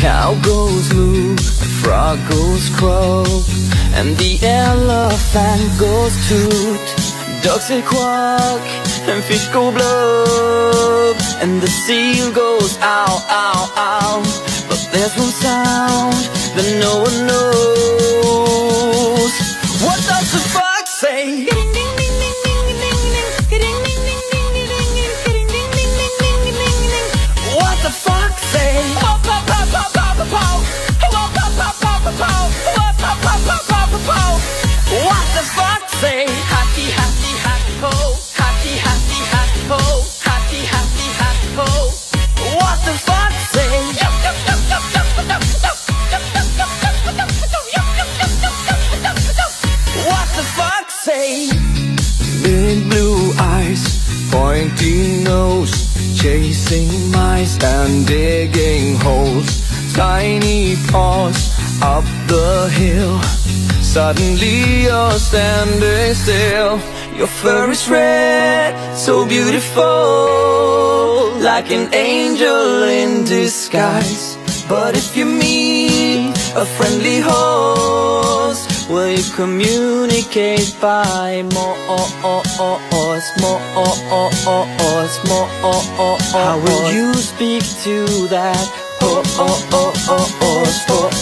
Cow goes moo, frog goes croak, and the elephant goes toot. Ducks say quack, and fish go blub, and the seal goes ow, ow, ow. But there's one sound that no one knows. What does the fox say? What the fox say? What the fox say? Happy, happy, happy ho. Happy, happy, happy ho. Happy, happy, happy ho. What the fox say? What the fox say? Big blue eyes, pointy nose, chasing mice and digging holes. Tiny paws up the hill. Suddenly you're standing still. Your fur is red, so beautiful, like an angel in disguise. But if you meet a friendly host, will you communicate by more? How will you speak to that horse?